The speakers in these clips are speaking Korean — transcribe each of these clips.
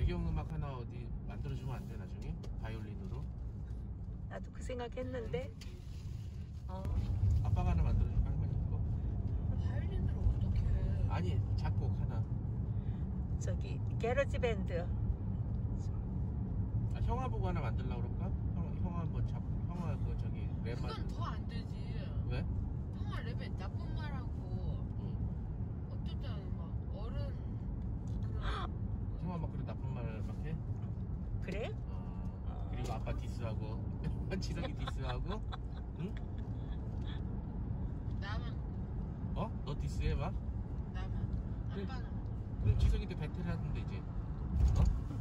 배경음악 하나 어디 만들어주면 안 돼 나중에? 바이올린으로? 나도 그 생각했는데. 아빠가 하나 만들어줄까 할머니 거? 바이올린으로 어떻게 해? 아니 작곡 하나. 저기 게러지 밴드. 아, 형아 보고 하나 만들려고 그럴까? 형아 뭐 형아 그 저기 랩 그건 더 안 되지. 왜? 형아 랩에 나쁜 말하고 어떨 때는 막 어른 그런 형아 막 그래 나쁜 말 막 해? 그래? 그리고 아빠 디스하고 지성이 디스하고 응? 나만 어? 너 디스해 막? 나만 그래. 아빠는 그럼 지성이도 배틀 하던데 이제 어?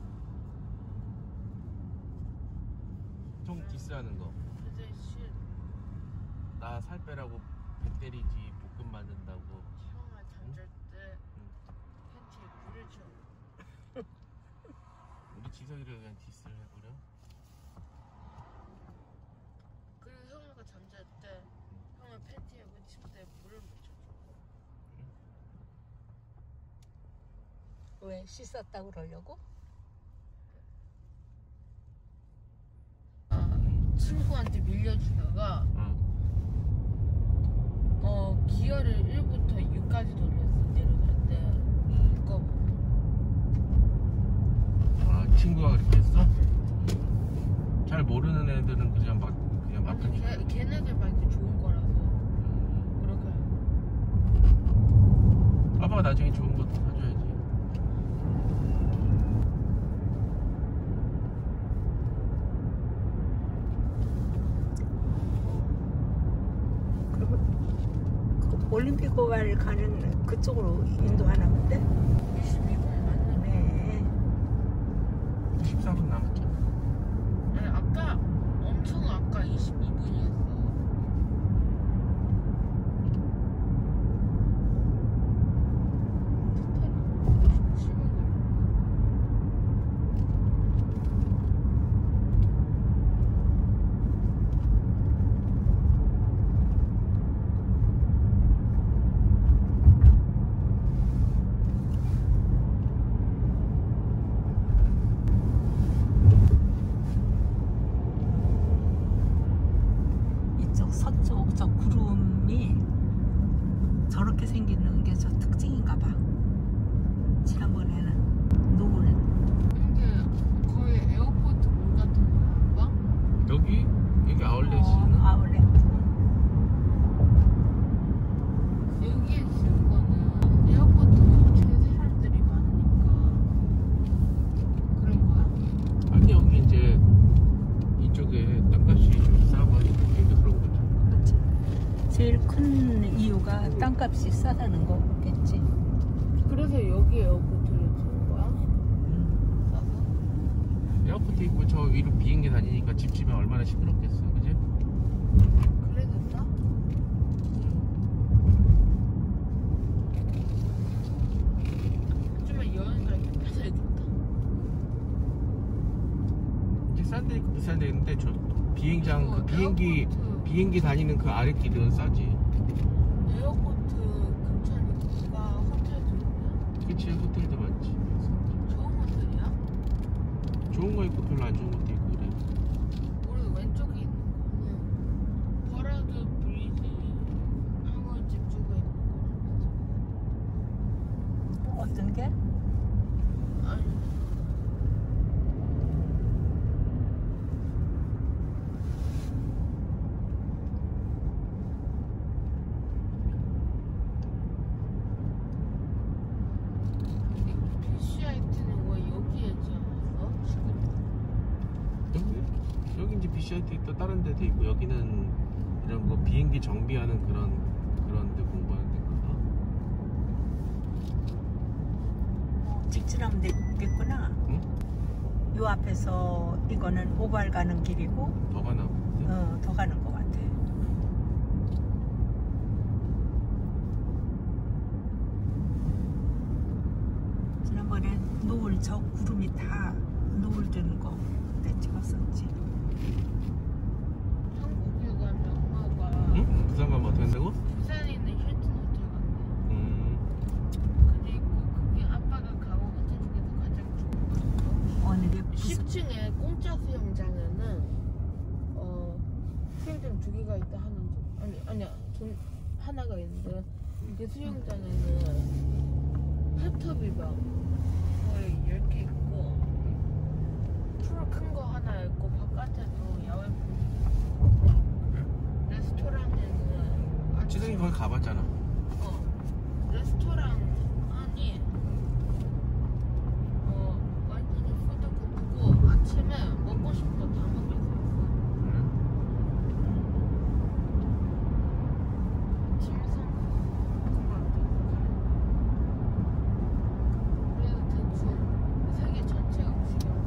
형 디스하는 거 그제 쉿 나 살 빼라고 배 때리지 볶음 만든다고 형아 잠잘 때 팬티에 물을 줘. 우리 지성이를 그냥 디스를 해버려? 그리고 형아가 잠잘 때 형아 팬티에 침대에 물을 묻혀줘. 왜 씻었다고 그러려고? 친구한테 밀려주다가 기어를 1부터 6까지 돌렸어. 내려갈 때 묶어보고. 아 친구가 그렇게 했어? 잘 모르는 애들은 그냥 막 아니 걔네들 막 이렇게 좋은 거라서 그렇게. 아빠가 나중에 좋은 것도 사줘야지. 올림픽 고발 가는 그쪽으로 인도하나 본데? 22분 맞네. 14분 남았죠? 아니 아까 엄청 아까 22분이었어. 이쪽 서쪽 저 구름이 저렇게 생기는 게 저 특징인가 봐. 지난번에는 노을. 근데 거의 에어포트 몰 같은 거야? 여기 아울렛이나? 아울렛. 여기에 지은 거는 에어포트 근처에 사람들이 많으니까 그런 거야? 아니 여기 이제 이쪽에 땅값이 좀 싸고 하니까 여기 그런 거죠. 그렇지. 제일 큰 이유가 땅값이 싸다는 거겠지. 그래서 여기 에어포트를 지은 거야? 싸서? 에어포트 있고 저 위로 비행기 다니니까 집집에 얼마나 시끄럽겠어, 그지? 그래졌나? 하지만 여행 갈 때 편하겠다. 이제 싼 데 있고 비싼 데 있는데 저 비행장 그 비행기 다니는 그 아랫길은 싸지. 에어포트 근처니까 호텔도 있네. 그치, 호텔도 많지. 좋은 호텔이야? 좋은 거 있고 별로 안 좋은 것도 있고 그래. 우리 왼쪽에 있는 거는 버라드 브리지 항원집 쪽에 있는 거는 어떤 게? 아니 BCIT는 왜 여기에 지어놨어? 지금? 여기 이제 BCIT 또 다른 데도 있고 여기는 이런 거 비행기 정비하는 그런 데 공부하는 데인가? 직진하면 되겠구나. 응? 요 앞에서 이거는 오발 가는 길이고 더 가나 본데? 더 가는 것 같아. 지난번에 노을 저 구름이 다 노을 드는 거 그때 찍었었지. 한국에 가면 엄마가 응? 부산 가면 어떻게 한다고? 부산에 있는 힐튼 호텔 간대. 음. 그리고 그게 아빠가 가본 호텔 중에서 가장 좋은 거. 하나가 있는데 그 수영장에는 핫tub이 막 거의 10개 있고 풀 큰 거 하나 있고 바깥에도 야외 풀 레스토랑에는 지성이 거기 가봤잖아. 레스토랑 안이 완전히 푸드코트고 아침에 먹고 싶은 거 다 먹을 수 있어. 침성 그래서 대충 세계 전체가 움직여.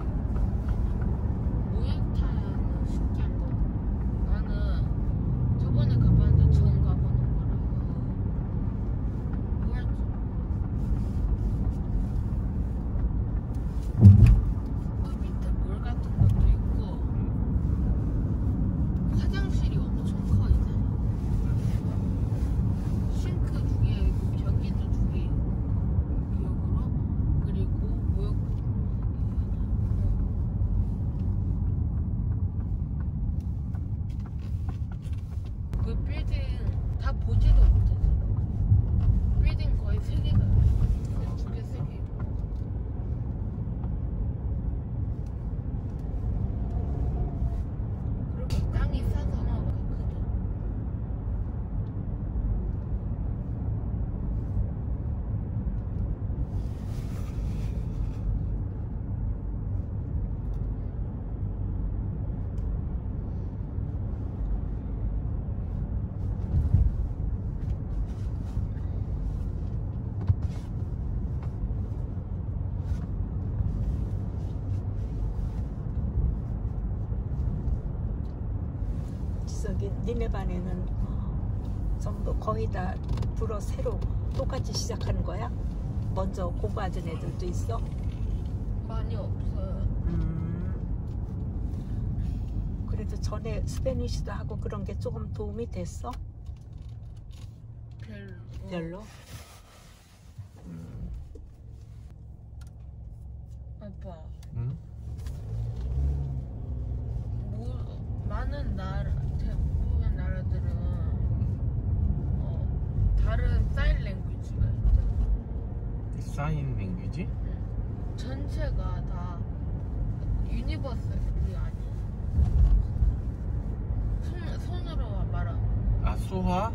모양타는 신기한 거. 나는 저번에 가봤는데 처음 가보는 거라. 뭐였지? 그 밑에 물 같은 것도 있고 화장실이 엄청 커 이제. 싱크 두 개 있고 변기도 두 개 있고 기억으로 그리고 모욕탕 그 빌딩 다 보지도 못했어. 빌딩 거의 3개가 두 개, 3개. 그리고 땅이 싸서 막 크거든. 저기 니네 반에는 전부 거의 다 불어 새로 똑같이 시작하는 거야? 먼저 공부하던 애들도 있어? 많이 없어요. 그래도 전에 스페니쉬도 하고 그런 게 조금 도움이 됐어? 별로? 아빠, 응? 많은 나라, 대부분 나라들은 다른 사인 랭귀지가 있잖아. 사인 랭귀지? 전체가 다 유니버설이 아니야. 손으로 말하는. 아, 수화?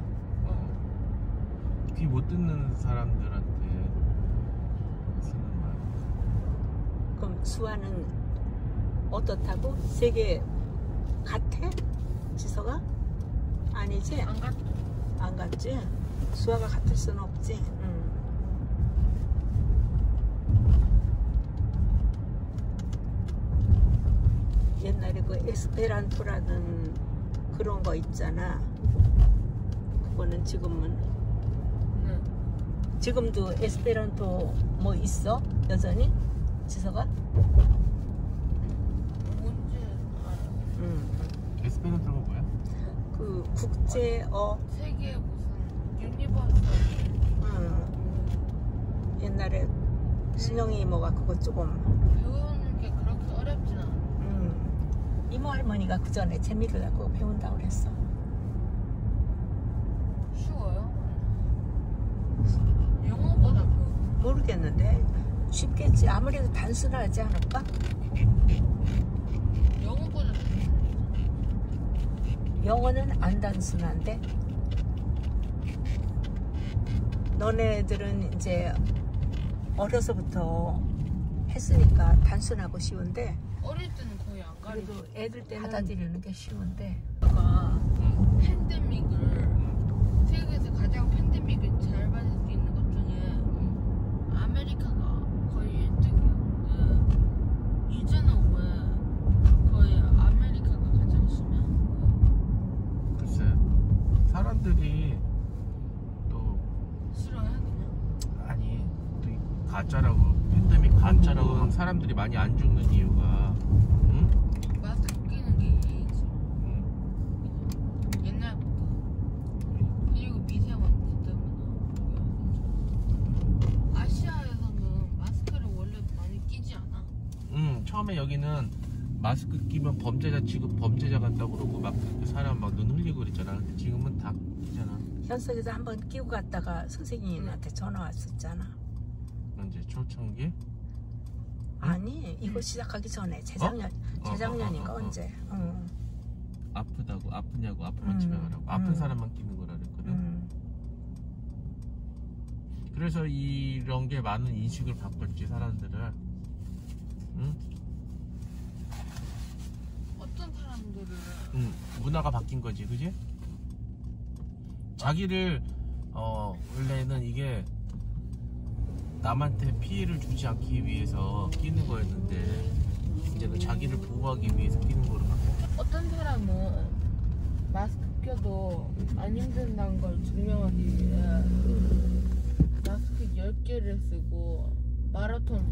귀 못 듣는 사람들한테 쓰는 말. 그럼 수아는 어떻다고? 세계 같아? 지서가? 아니지? 안 갔. 안 갔지? 수아가 같을 수는 없지. 옛날에 그 에스페란토라는 그런 거 있잖아. 그거는 지금은 네. 지금도 에스페란토 뭐 있어? 여전히? 지서가? 뭔지 알아. 에스페란토가 뭐야? 그 국제어 세계 무슨 유니버설. 옛날에 순영이 이모가 그거 조금 배우는 게 그렇게 어렵진 않아. 이모 할머니가 그 전에 재미를 갖고 배운다고 그랬어. 쉬워요? 영어보다 모르겠는데 쉽겠지. 아무래도 단순하지 않을까? 영어보다 영어는 안 단순한데 너네들은 이제 어려서부터 했으니까 단순하고 쉬운데 어릴 때는 거의 안 가르쳐. 그래도 애들 때는 받아들이는 게 쉬운데 가 팬데믹을 세계에서 가장 팬데믹을 잘 받을 수 있는 것 중에 아메리카가 거의 1등이었는데 이제는 왜 거의 아메리카가 가장 심해? 글쎄, 사람들이 또 싫어해 그냥? 아니 또 가짜라고 팬데믹 가짜라고 사람들이 많이 안 죽는 이유가 응? 마스크 끼는 게 이해지. 옛날부터. 그리고 미세먼지 때문에. 아시아에서는 마스크를 원래 많이 끼지 않아? 처음에 여기는 마스크 끼면 범죄자 취급 범죄자 같다고 그러고 막 사람 막 눈 흘리고 그랬잖아. 근데 지금은 다 끼잖아. 현석이도 한번 끼고 갔다가 선생님한테 전화 왔었잖아. 언제 초창기? 아니 이거 시작하기 전에 재작년인가 언제. 응. 아프다고 아프냐고 아프면 집에 가라고 아픈 사람만 끼는 거라 그랬거든. 그래서 이런 게 많은 인식을 바꿨지 사람들을. 응? 어떤 사람들을 문화가 바뀐 거지, 그지? 자기를 원래는 이게 남한테 피해를 주지 않기 위해서 끼는 거였는데 이제는 자기를 보호하기 위해서 끼는 거로 바뀌었어. 어떤 사람은 마스크 껴도 안 힘든다는 걸 증명하기 위해 마스크 10개를 쓰고 마라톤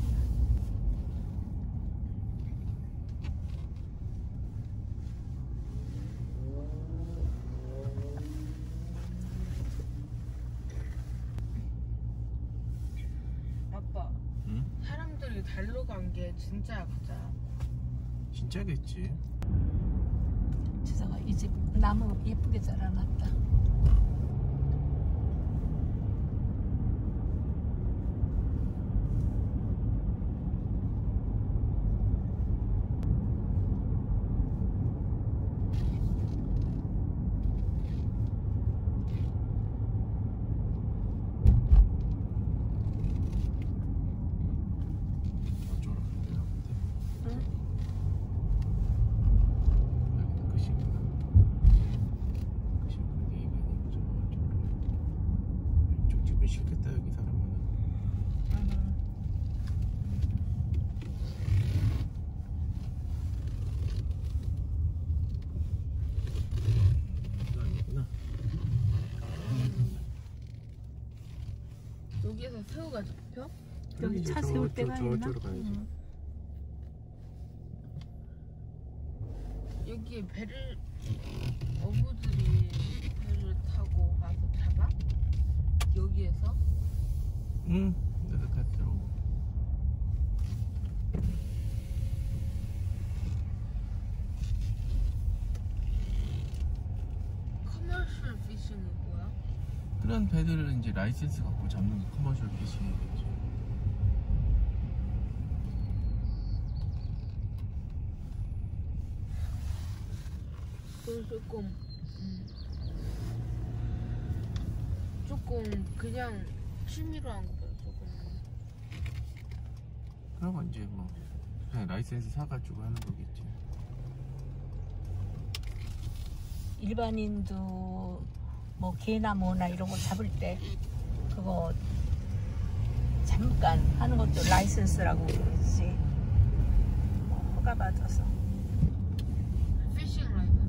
아빠 응? 사람들이 달로 간 게 진짜야 가짜야? 진짜겠지. 지사가 이 집 나무 예쁘게 자라났다. 어쩌라 그래요? 응? 여기는 끝이구나. 끝이구나. 여기가 아니고 저쪽으로. 이쪽 집은 싫겠다 여기 사람 많아. 이거 아니구나. 여기에서 새우가 잡혀? 여기 차 세울 때가 있나? 저쪽으로 가야지. 여기에 배를 어부들이 배를 타고 와서 잡아? 여기에서? 응. 내가 갔더라고. 커머셜 피싱은 뭐야? 그런 배들을 이제 라이센스 갖고 잡는 게 커머셜 피싱이겠지. 그건 조금 그냥 취미로 한 거보다 조금 그러면 이제 뭐 그냥 라이센스 사가지고 하는 거겠지. 일반인도 뭐 개나 뭐나 이런 거 잡을 때 그거 잠깐 하는 것도 라이센스라고 그러지. 허가 받아서. 피싱 라이센스.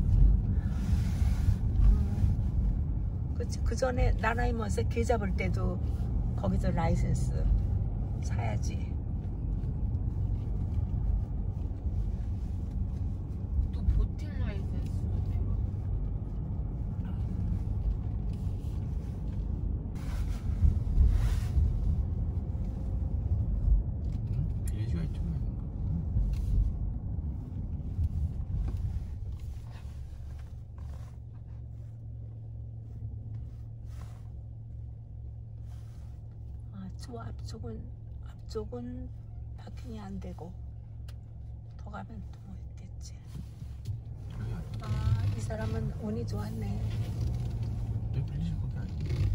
그치. 그 전에 나나이머스 개 잡을 때도 거기서 라이센스 사야지. 또 보팅 라이센스도 필요해. 예지가 있잖아. 아, 저 앞쪽은 파킹이 안 되고 더 가면 또 있겠지. 아, 이 사람은 운이 좋았네. 여기 빌리실 거기 아니야?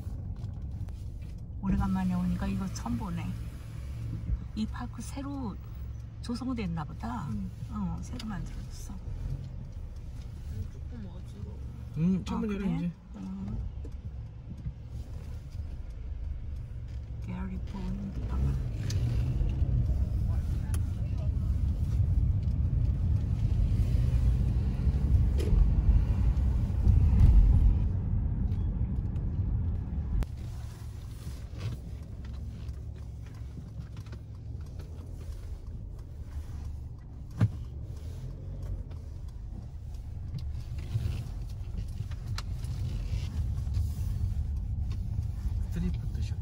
오래간만에 오니까 이거 처음 보네. 이 파크 새로 조성됐나 보다. 새로 만들어졌어. 조금 어지러워. 창문 열어 그래? 이제. 게리 본. 스트리트 샵.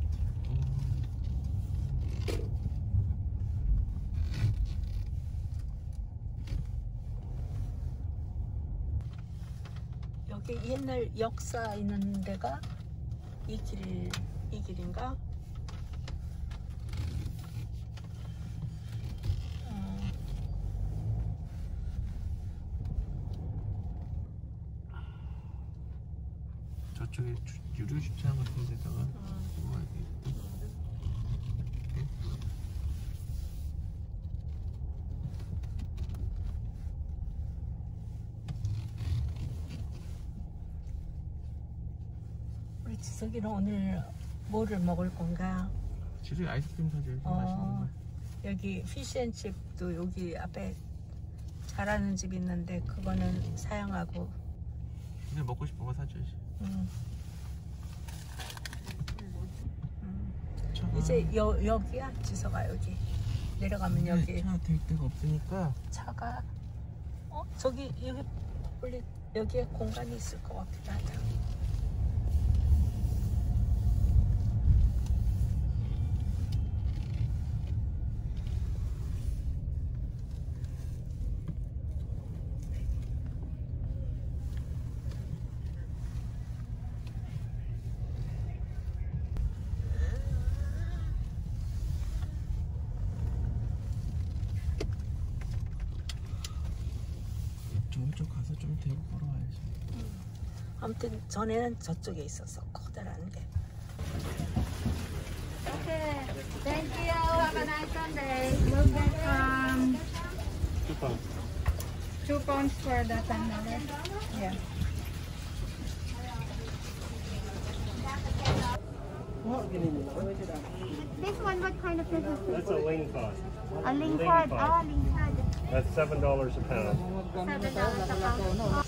이게 옛날 역사 있는 데가 이 길인가? 저쪽에 유료 주차장 같은 데다가 놓아야겠다. 우리 지석이는 오늘 뭐를 먹을 건가? 지금 아이스크림 사줘요. 맛있는 거. 여기 피시앤칩도 여기 앞에 잘하는 집 있는데 그거는 사양하고. 그냥 먹고 싶은 거 사줘야지. 이제 여기야? 지석아 여기 내려가면 여기 차 댈 데가 없으니까. 차가 저기 여기 원래 여기에 공간이 있을 것 같기도 하다. 저쪽 가서 좀 대고 걸어와야지. 아무튼 전에는 저쪽에 있었어 커다란 게. Okay, thank you. Have a nice Sunday. We'll get 2 pounds for the $10. Yeah. This one, what kind of fish is this? That's a ling cod. A lingcod. Oh, lingcod. That's $7 a pound. $7 a pound.